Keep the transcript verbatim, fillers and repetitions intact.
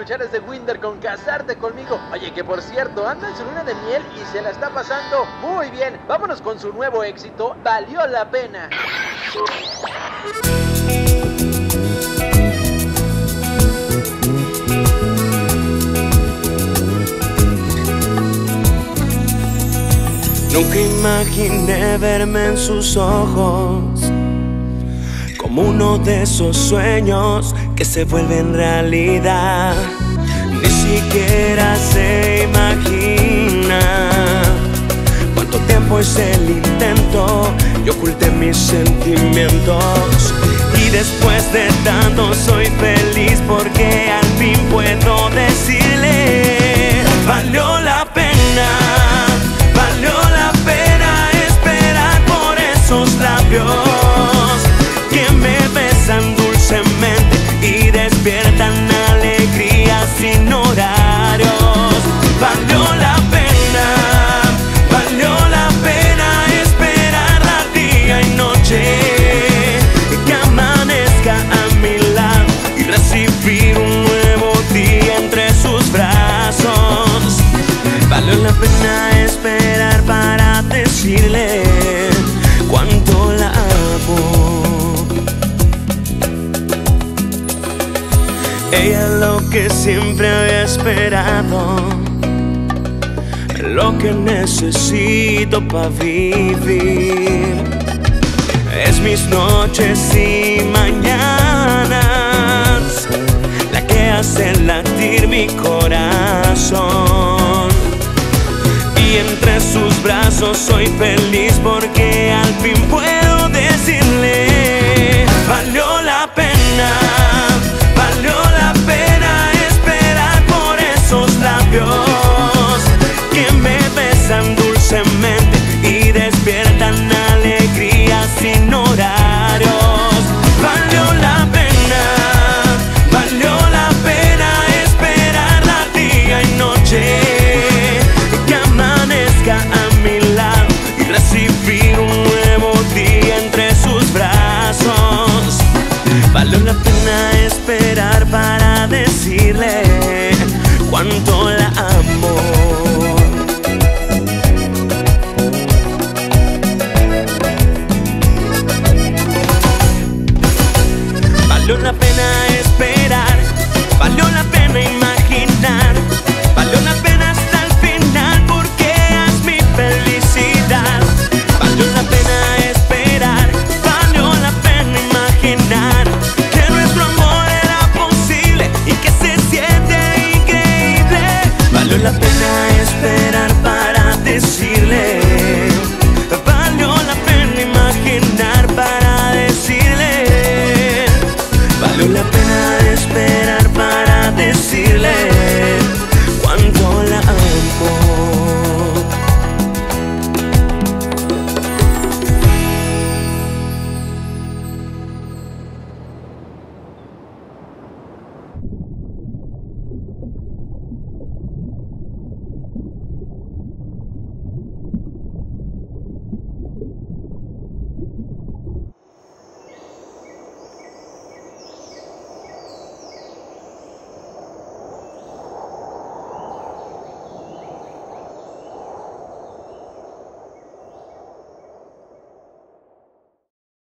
Chares de Winder con Casarte Conmigo. Oye, que por cierto, anda en su luna de miel y se la está pasando muy bien. Vámonos con su nuevo éxito, Valió la Pena. Nunca imaginé verme en sus ojos como uno de esos sueños que se vuelven realidad. Ni siquiera se imagina cuánto tiempo es el intento. Yo oculté mis sentimientos y después de tanto soy feliz porque al fin puedo decirle: valió la pena. Valió la pena esperar por esos labios que me besan dulcemente y despiertan alegría sin horarios. Valió la pena, valió la pena esperarla día y noche, que amanezca a mi lado y recibir un nuevo día entre sus brazos. Valió la pena esperar para decirle cuánto la amo. Ella es lo que siempre había esperado, lo que necesito para vivir. Es mis noches y mañanas la que hace latir mi corazón. Y entre sus brazos soy feliz porque al fin puedo decirle: valió la pena.